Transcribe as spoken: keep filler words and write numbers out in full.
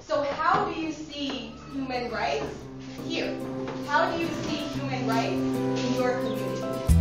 So how do you see human rights? Here. How do you see human rights in your community?